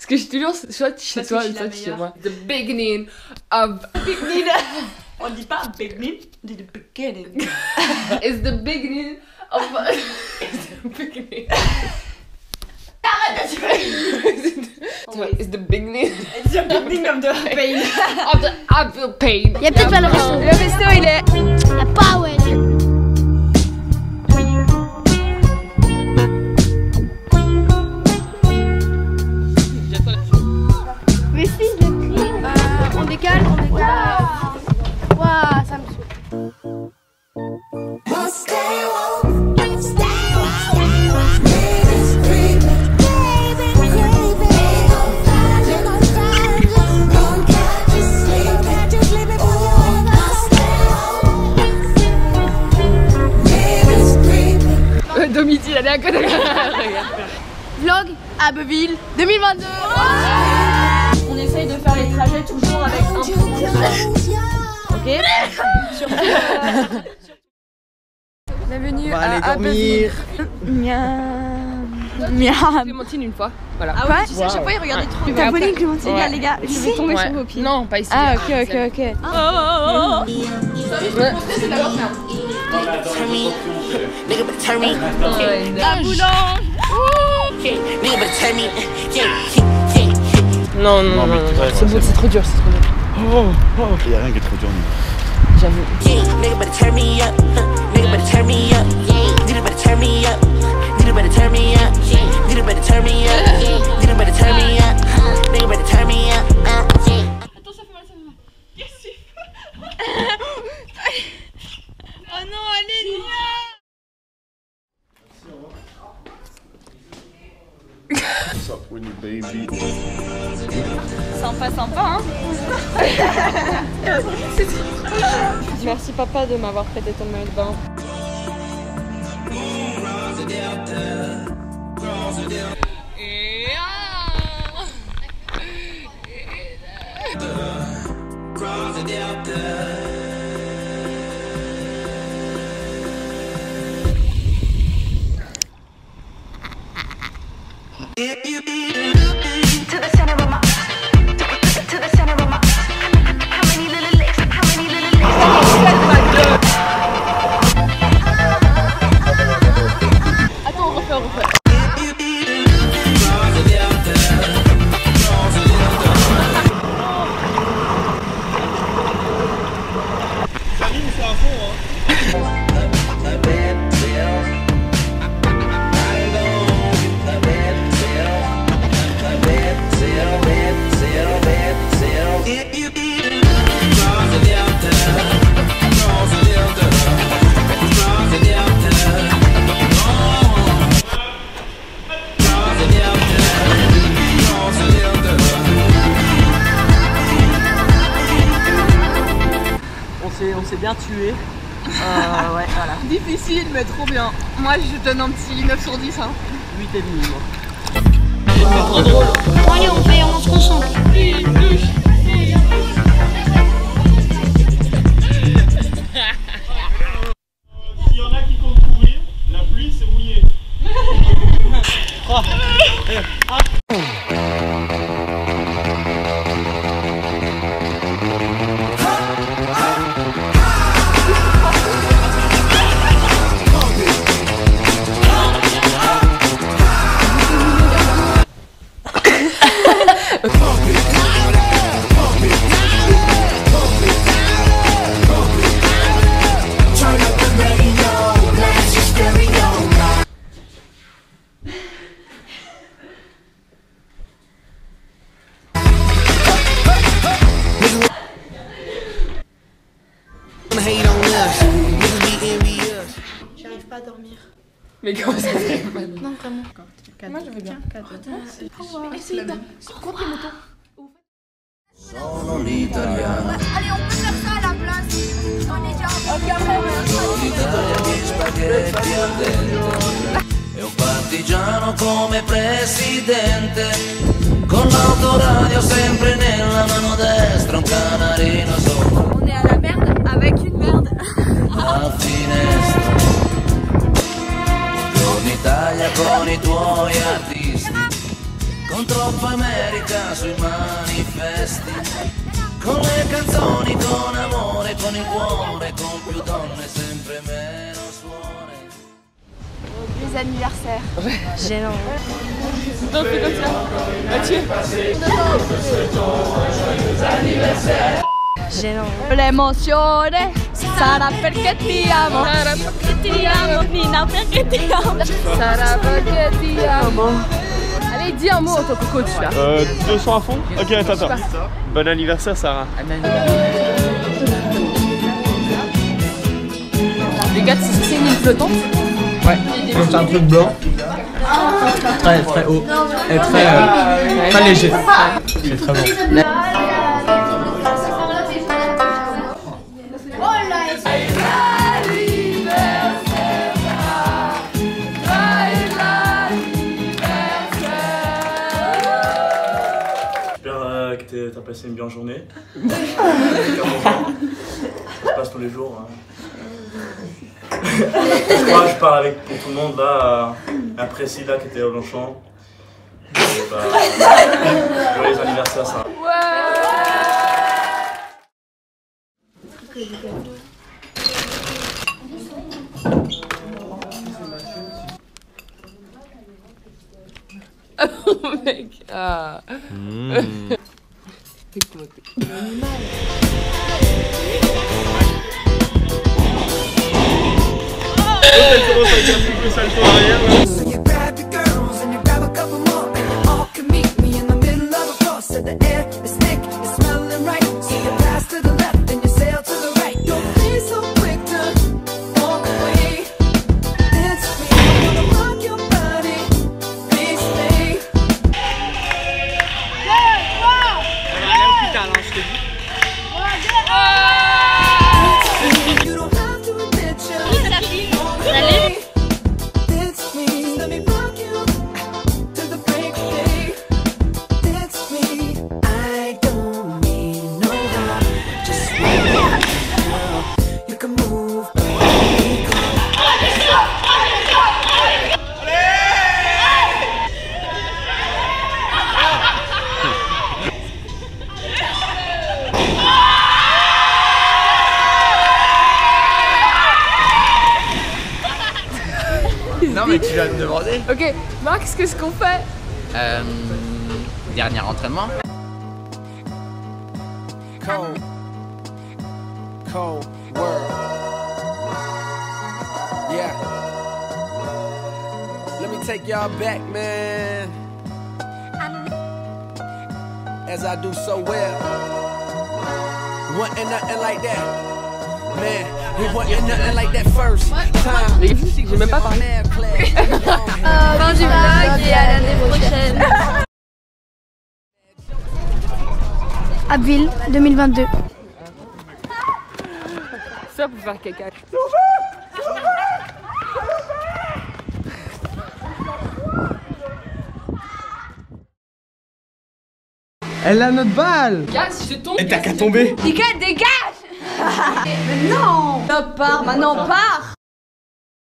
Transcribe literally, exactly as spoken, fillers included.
que je te jure, soit chez toi, soit chez moi. The beginning of... Beginning. On dit pas beginning, on dit the beginning. It's the beginning of... It's the beginning. Arrête de tuer. It's the beginning... It's the beginning of the pain. Of the Abbeville pain. Y'a peut-être pas le resto. Le resto il est... Y'a pas ouais. Mais si, je l'ai pris. Euh, on décale, on décale. Waouh, ça me saoule. Domiti, elle est à côté. Vlog Abbeville deux mille vingt-deux. On essaye de faire les trajets toujours avec un peu de ok. Surtout, euh... Bienvenue On va aller à dormir. Miam. Miam. Clémentine une fois. Voilà. Ah ouais, tu sais, à chaque fois il regardait trop. T'as volé une Clémentine, Ouais. les gars. Je vais tomber Ouais. sur vos pieds. Non, pas ici. Ah ok ok ok. Oh, oh, oh, oh. Ouais. Nigga better turn me. La boulange. Nigga better turn me. Non, non, non, non, non. C'est bon, c'est trop dur, c'est trop dur. Oh, oh. Il y a rien qui est trop dur. J'avoue. Nigga better turn me up. Nigga better turn me up. Nigga better turn me up. Nigga better turn me up. Nigga better turn me up. Nigga better turn me up. Nigga better turn me up. Attends, ça fait mal, ça fait mal. Qu'est-ce que tu fais? Oh non, allez, Nia. What's up with you, baby? Sympa, sympa, hein. Merci papa de m'avoir prêté ton maillot de bain. On s'est bien tué. Euh, ouais, voilà. Difficile mais trop bien. Moi je donne un petit neuf sur dix hein. huit et demi moi. Bon allez on fait, on se concentre. S'il y en a qui comptent courir, la pluie c'est mouillé. J'arrive pas à dormir. Mais comment ça se fait? Non vraiment. Moi je veux bien. Essaye de contre les motos. Sono l'italiano. Allez on peut faire ça à la place. On est déjà Sono l'Italia che spaghetti al dente. E un partigiano come presidente. Con l'autoradio sempre nella mano destra. Un canarino sopra. On est à la merde avec une merde. La finestra. Buongiorno Italia con i tuoi artisti. con troppa America sui manifesti, con le canzoni, con amore, con il cuore, con più donne, sempre meno suore. Les anniversaires. Gênant. Donc fais comme ça. Mathieu. Gênant. L'emozione sarà perché ti amo. Sarà perché ti amo. Nina perché ti amo. Sarà perché ti amo. Allez, dis un mot en tant que coach là. Euh, deux cents à fond. Ok, attends, attends. Bon anniversaire, Sarah. Les gars, c'est c'est une île flottante. Ouais, c'est un truc blanc. Très très haut. Et très, euh, très léger. C'est très bon. Que t'as passé une bien journée. Ça se passe tous les jours. Hein. Je crois que je parle avec pour tout le monde là. Après Silla qui était au Longchamp. Bah, joyeux anniversaire, ça. Oh mec. Ah. Mmh. So you grab your girls and you grab a couple more, and you all can meet me in the middle of a cross. So the air is thick, it's smelling right. So you pass to the left and you sail to the right. Don't be so quick to walk away. Dance with me, I wanna rock your body. Please stay. You don't have to admit you're Allez. Dance with me, let me rock you to the break of day. Dance with me, I don't need no help. Just girl, you can move. Non mais tu vas me demander. Ok, Max, qu'est-ce qu'on fait? Euh, dernier entraînement. Cold, cold world. Yeah. Let me take y'all back, man. As I do so well. Wasn't nothing like that, man. We wasn't nothing like that first time. Les filles, c'est que j'ai même pas parlé. Fin du vlog et à l'année prochaine. Abbeville deux mille vingt-deux. Ça pour faire caca. Elle a notre balle. Gars, si je tombe. Et t'as qu'à tomber. Dégage, dégage. Mais non. Non, pars, maintenant pars.